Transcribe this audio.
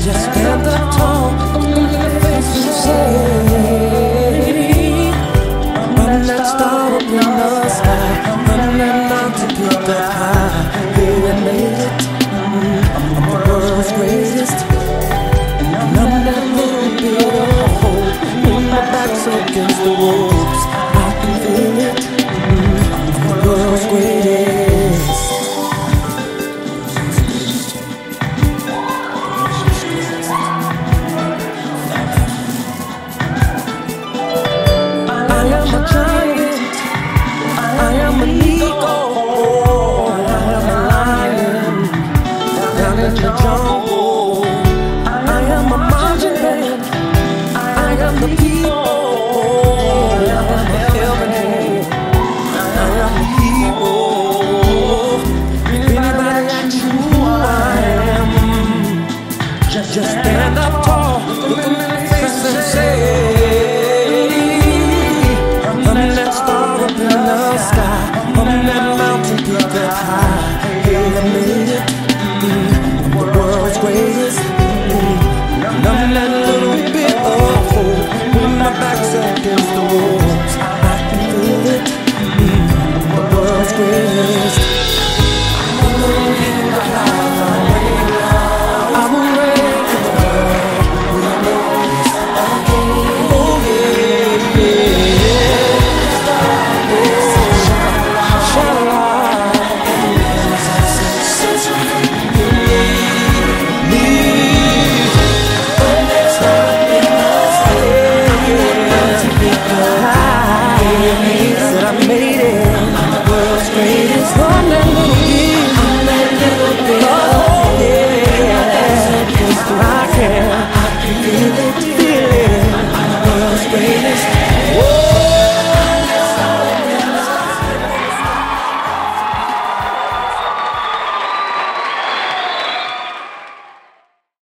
Just stand up tall, look in the face and say, I'm that star up in the sky, I'm that mountain peak up high, yeah, I made it. I'm the world's greatest, and I'm that little bit of hope. When my back's against the ropes, I can feel it. I'm the world's greatest. I am a giant, I am an eagle, I am a lion, down in the jungle. I am a marching band, I am the people, I am the helping hand, I am the hero. If anybody asks you who I am, just stand up tall, look in the